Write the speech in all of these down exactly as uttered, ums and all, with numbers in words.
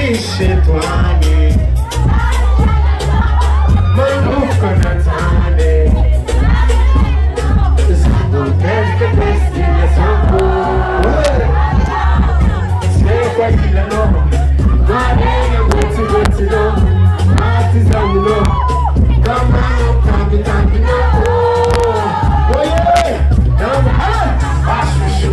Shetwani Manuka Natane Zango Teste Teste Zango Say kwa kila no Marina Goti Goti no Artisan no Come on, come on, come on Oh yeah Come on Ashu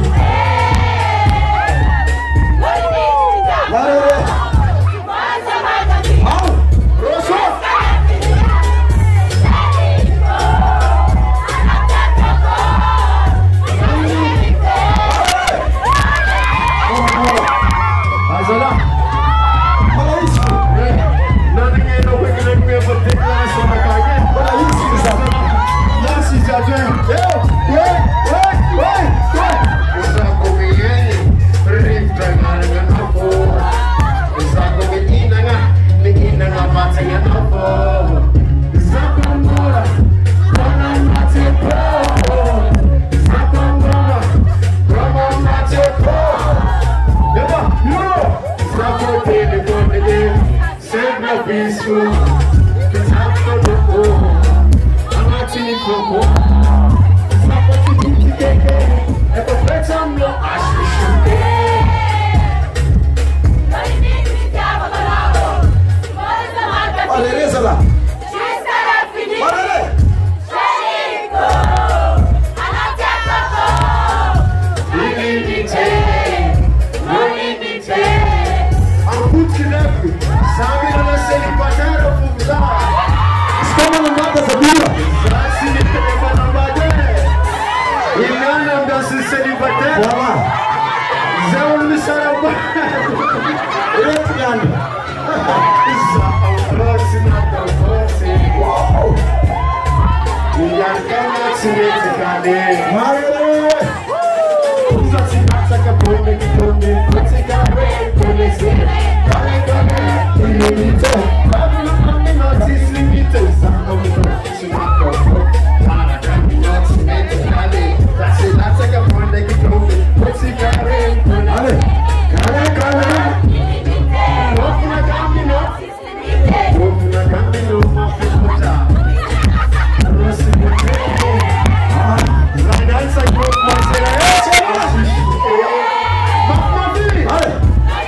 peaceful, it's after the war. I'm not in it for more. It's not what you do to get it. If I bet some no, I should shoot it. Allez, ça va. Jusqu'à la finie. Allez. Chérico, à la tête. Illimité, non limité. En bout de l'œuvre. Sabe na celibatária ou fusar? Estamos no mapa da vida. Assim de telefone na badeira. E não lembra se celibatária. Vamos lá. Zé o Lissarabá. Retirando. Zé o próximo da você. E a cama se mete cadê? Maravilha. Usa se passa que a pomba que come. Você cabe com esse. Limité, Babylon notice limité. Zango c'est not go. Para caminhar se mete allez. That's it, that's like a point that you go. What's it carré? Allez, carré, carré. Off na camino. Off na camino, ma festa. Rossi mete. Ah, Zagan sa go masera. Allez.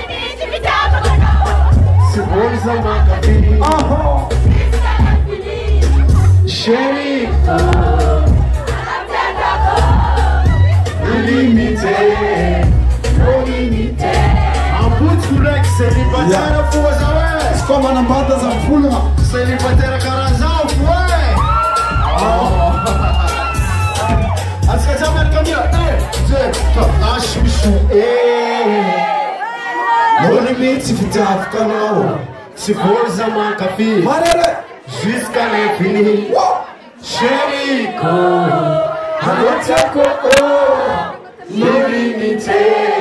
Bolsa Macapini, oh, Chérico, illimité, non limité. En bout de foulec, célibataire forza, ouais. C'est comme un ambato za fula. Célibataire carazao, ouais. Oh. Est-ce que ça va être comme ça? Eh, toi, lâche chou, eh. Non limite, si tu as fait un si forza Macapini, jusqu'à l'infini. Chérico, à votre coco, non limité.